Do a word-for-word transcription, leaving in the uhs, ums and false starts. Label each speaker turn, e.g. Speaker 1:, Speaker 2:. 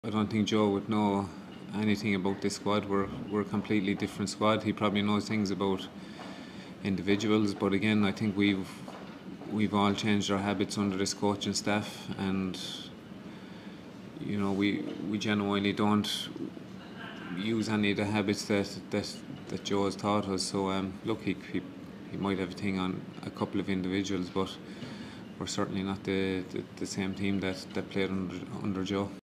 Speaker 1: I don't think Joe would know anything about this squad. We're we're a completely different squad. He probably knows things about individuals, but again, I think we've we've all changed our habits under this coaching staff, and you know we we genuinely don't use any of the habits that that that Joe has taught us. So um, look, he, he he might have a thing on a couple of individuals, but we're certainly not the, the, the same team that, that played under under Joe.